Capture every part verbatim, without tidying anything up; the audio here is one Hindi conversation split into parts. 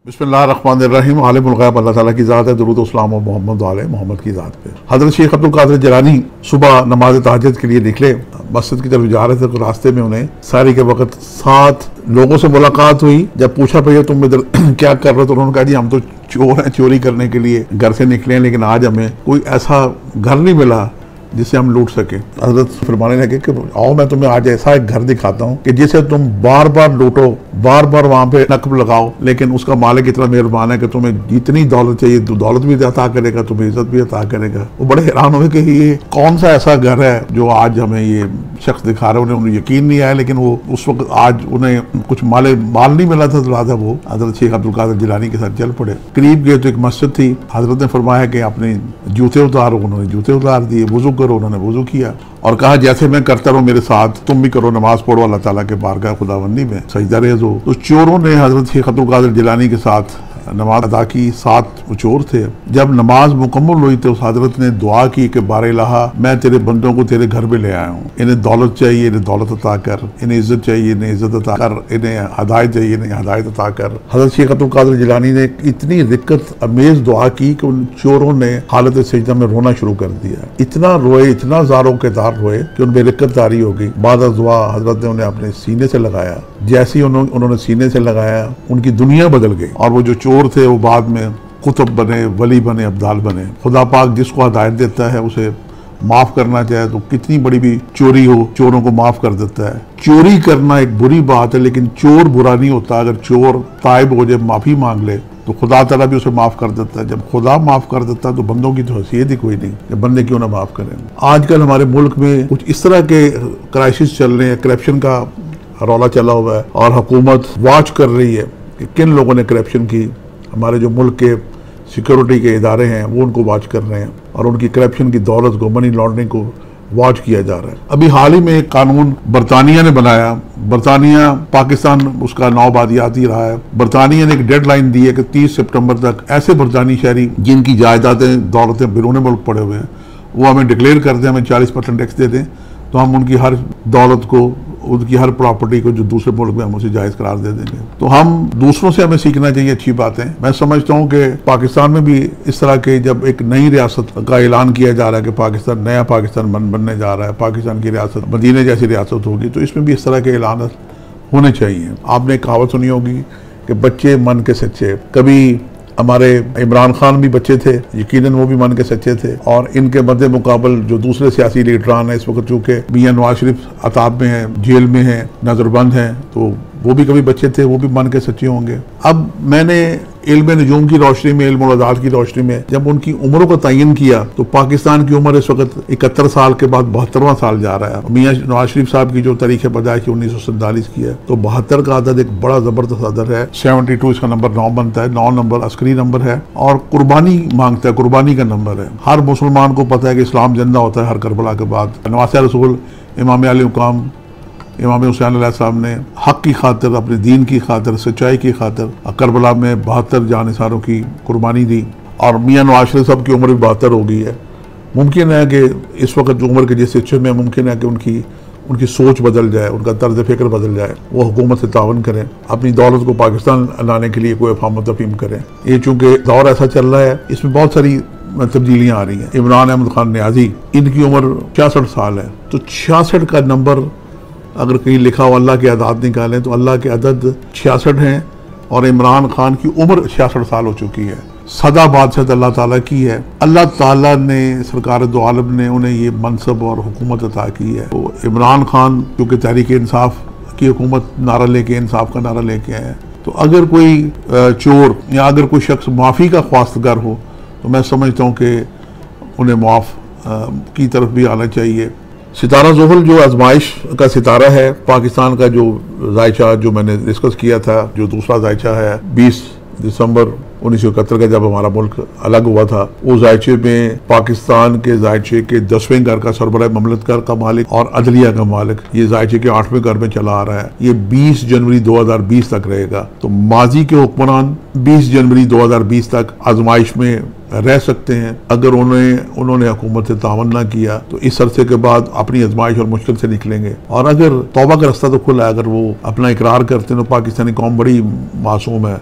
बिस्मिल्लाहिर्रहमानिर्रहीम। आलिमुल गैब अल्लाह ताला की ज़ात है। दुरूद सलाम और मोहम्मद आले मोहम्मद की ज़ात पे। हज़रत शेख अब्दुल कादिर जिलानी सुबह नमाज तहज्जुद के लिए निकले, मस्जिद की तरफ जा रहे थे तो रास्ते में उन्हें सारी के वक्त सात लोगों से मुलाकात हुई। जब पूछा भैया तुम इधर क्या कर रहे हो, तो उन्होंने कहा जी हम तो चोर हैं, चोरी करने के लिए घर से निकले हैं, लेकिन आज हमें कोई ऐसा घर नहीं मिला जिसे हम लूट सके। हजरत फरमाने लगे कि आओ मैं तुम्हें आज ऐसा एक घर दिखाता हूँ कि जिसे तुम बार बार लूटो, बार बार वहाँ पे नकब लगाओ, लेकिन उसका मालिक इतना मेहरबान है कि तुम्हें जितनी दौलत चाहिए दौलत भी अता करेगा, तुम्हें इज्जत भी अता करेगा। वो बड़े हैरान हुए कि ये कौन सा ऐसा घर है जो आज हमें ये शख्स दिखा रहे हैं। उन्हें यकीन नहीं आया, लेकिन वो उस वक्त आज उन्हें कुछ माले माल नहीं मिला था, तो लिहाजा वो हजरत शेख अब्दुल कादिर जिलानी के साथ चल पड़े। करीब गए तो एक मस्जिद थी। हजरत ने फरमाया कि अपने जूते उतारो, उन्होंने जूते उतार दिए। वुजू करो, उन्होंने वुजू किया और कहा जैसे मैं करता रहूं मेरे साथ तुम भी करो, नमाज पढ़ो, अल्लाह ताला के बारगाह खुदाबंदी में सजदा रेज़ हो। तो चोरों ने हजरत शेख अब्दुल कादिर जिलानी के साथ नमाज अदा की। सात चोर थे। जब नमाज मुकम्मल हुई तो उस हजरत ने दुआ की कि बारे इलाहा मैं तेरे बंदों को तेरे घर में ले आया हूँ, इन्हें दौलत चाहिए, इन्हें दौलत अता कर, इन्हें इज्जत चाहिए, इन्हें इज्जत अता कर, इन्हें हदायत चाहिए, इन्हें हदायत अता कर। हजरत शेख अब्दुल कादिर जिलानी ने इतनी रिक्कत अमेज दुआ की कि उन चोरों ने हालत सजदा में रोना शुरू कर दिया। इतना रोए, इतना ज़ारों के दार रोए कि उनमें रिक्कत तारी हो गई। बाद दुआ हजरत ने उन्हें अपने सीने से लगाया। जैसे ही उन्होंने सीने से लगाया उनकी दुनिया बदल गई और वो जो चोर थे वो बाद में कुतुब बने, वली बने, अब्दाल बने। खुदा पाक जिसको हदायत देता है उसे माफ करना चाहे तो कितनी बड़ी भी चोरी हो चोरों को माफ कर देता है। चोरी करना एक बुरी बात है, लेकिन चोर बुरा नहीं होता। अगर चोर ताइब हो जाए, माफी मांग ले, तो खुदा ताला भी उसे माफ कर देता है। जब खुदा माफ कर देता है तो बंदों की तो हैसियत ही कोई नहीं, जब बंदे क्यों ना माफ करें। आजकल हमारे मुल्क में कुछ इस तरह के क्राइसिस चल रहे हैं, करप्शन का रौला चला हुआ है और हुकूमत वॉच कर रही है कि किन लोगों ने करप्शन की। हमारे जो मुल्क के सिक्योरिटी के इदारे हैं वो उनको वॉच कर रहे हैं और उनकी करप्शन की दौलत को, मनी लॉन्ड्रिंग को वॉच किया जा रहा है। अभी हाल ही में एक कानून बरतानिया ने बनाया। बरतानिया पाकिस्तान उसका नौबादियाती रहा है। बरतानिया ने एक डेडलाइन दी है कि तीस सितंबर तक ऐसे बरतानी शहरी जिनकी जायदादें दौलतें बैरून मुल्क पड़े हुए हैं वो हमें डिक्लेयर कर दें, हमें चालीस परसेंट टैक्स दे दें, तो हम उनकी हर दौलत को, उनकी हर प्रॉपर्टी को जो दूसरे मुल्क में हम उसे जायज़ करार दे देंगे। तो हम दूसरों से हमें सीखना चाहिए अच्छी बातें। मैं समझता हूँ कि पाकिस्तान में भी इस तरह के जब एक नई रियासत का ऐलान किया जा रहा है कि पाकिस्तान नया पाकिस्तान बन बनने जा रहा है, पाकिस्तान की रियासत मदीने जैसी रियासत होगी, तो इसमें भी इस तरह के ऐलान होने चाहिए। आपने एक कहावत सुनी होगी कि बच्चे मन के सच्चे। कभी हमारे इमरान खान भी बच्चे थे, यकीनन वो भी मन के सच्चे थे, और इनके मद्दे मुकाबल जो दूसरे सियासी लीडरान हैं इस वक्त, चूँकि मियां नवाज शरीफ अताब में हैं, जेल में हैं, नजरबंद हैं, तो वो भी कभी बच्चे थे, वो भी मन के सच्चे होंगे। अब मैंने इल्म नजूम की रोशनी में, इल्म उल अदाद की रोशनी में जब उनकी उम्रों का तयन किया तो पाकिस्तान की उम्र इस वक्त इकहत्तर साल के बाद बहत्तरवां साल जा रहा है। मियां नवाज शरीफ साहब की जो तारीख पैदाइश उन्नीस सौ सैंतालीस की है, तो बहत्तर का अदद एक बड़ा जबरदस्त अदद है। सेवेंटी टू इसका नंबर नौ बनता है। नौ नंबर अस्करी नंबर है और कुर्बानी मांगता है, कुर्बानी का नंबर है। हर मुसलमान को पता है कि इस्लाम जिंदा होता है हर करबला के बाद। नवासे रसूल इमाम अली मुकाम इमाम हुसैन अलैहिस्सलाम ने हक की खातिर, अपने दीन की खातिर, सच्चाई की खातिर करबला में बहत्तर जानिसारों की कुर्बानी दी और मियां नवाज शरीफ साहब की उम्र भी बहत्तर हो गई है। मुमकिन है कि इस वक्त जो उम्र के जिस हिस्से में मुमकिन है कि उनकी उनकी सोच बदल जाए, उनका तर्ज फिक्र बदल जाए, वो हुकूमत से तावन करें, अपनी दौलत को पाकिस्तान लाने के लिए कोई अफाम तफहीम करें। ये चूँकि दौर ऐसा चल रहा है, इसमें बहुत सारी तब्दीलियाँ आ रही हैं। इमरान अहमद खान न्याजी, इनकी उम्र छियासठ साल है, तो छियासठ का नंबर अगर कहीं लिखा हो अल्लाह के अदाद निकालें तो अल्लाह के अदद छियासठ हैं और इमरान खान की उम्र छियासठ साल हो चुकी है। सदा बादशाह अल्लाह ताला की है। अल्लाह ताला ने, सरकार दो आलम ने उन्हें ये मनसब और हुकूमत अता की है। तो इमरान खान क्योंकि तहरीक इंसाफ की हुकूमत नारा लेके, इंसाफ का नारा लेके आए, तो अगर कोई चोर या अगर कोई शख्स माफ़ी का ख्वास्तगर हो तो मैं समझता हूँ कि उन्हें मुआफ़ की तरफ भी आना चाहिए। सितारा ज़ुहल जो आजमाइश का सितारा है, पाकिस्तान का जो जायचा जो मैंने डिस्कस किया था, जो दूसरा जायचा है बीस दिसंबर उन्नीस सौ इकहत्तर का जब हमारा मुल्क अलग हुआ था, वो जायचे में पाकिस्तान के जायचे के दसवें घर का सरबराह ममलकत का मालिक और अदलिया का मालिक ये जायचे के आठवें घर में चला आ रहा है। ये बीस जनवरी दो हजार बीस तक रहेगा। तो माजी के हुक्मरान बीस जनवरी दो हजार बीस तक आजमाइश में रह सकते हैं। अगर उन्हें उन्होंने हुकूमत से तावन ना किया तो इस अरसे के बाद अपनी आजमाइश और मुश्किल से निकलेंगे। और अगर तौबा का रास्ता तो खुला है, अगर वो अपना इकरार करते हैं तो पाकिस्तानी कौम बड़ी मासूम है,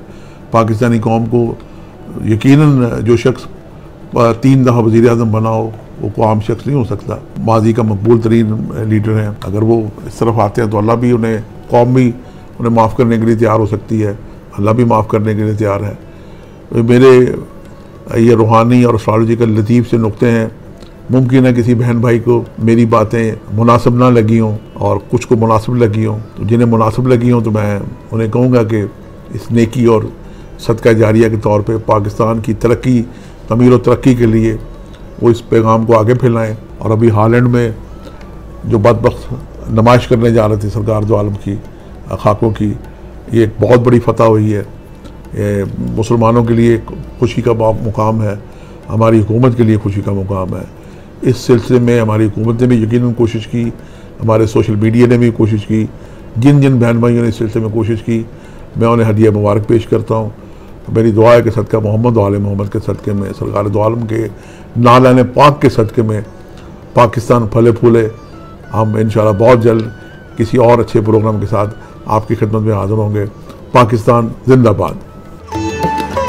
पाकिस्तानी कौम को यकीनन जो शख्स तीन दफ़ा वज़ीर आज़म बना हो वो कोई आम शख्स नहीं हो सकता। माजी का मकबूल तरीन लीडर हैं, अगर वो इस तरफ आते हैं तो अल्लाह भी उन्हें, कौम भी उन्हें माफ़ करने के लिए तैयार हो सकती है, अल्लाह भी माफ़ करने के लिए तैयार है। तो मेरे ये रूहानी और एस्ट्रोलॉजिकल लतीफ़ से नुक्ते हैं। मुमकिन है किसी बहन भाई को मेरी बातें मुनासिब ना लगी हों और कुछ को मुनासिब लगी हों, तो जिन्हें मुनासिब लगी हों तो मैं उन्हें कहूँगा कि इस नेकी और सदका जारिया के तौर पे पाकिस्तान की तरक्की, तमीर और तरक्की के लिए वो इस पैगाम को आगे फैलाएं। और अभी हालैंड में जो बदबख्त नुमाइश करने जा रहे थे सरकार दो आलम की खाकों की, ये एक बहुत बड़ी फतह हुई है। ये मुसलमानों के लिए खुशी का मुकाम है, हमारी हुकूमत के लिए खुशी का मुकाम है। इस सिलसिले में हमारी हुकूमत ने भी यकीनन कोशिश की, हमारे सोशल मीडिया ने भी कोशिश की, जिन जिन बहन भाइयों ने इस सिलसिले में कोशिश की मैं उन्हें हदिया मुबारक पेश करता हूँ। मेरी दुआ है कि सदका मोहम्मद वाले मोहम्मद के सदक़े में, सरकार दो आलम के नालाने पाक के सदक़े में पाकिस्तान फले फूले। हम इंशाअल्लाह बहुत जल्द किसी और अच्छे प्रोग्राम के साथ आपकी खिदमत में हाज़िर होंगे। पाकिस्तान जिंदाबाद।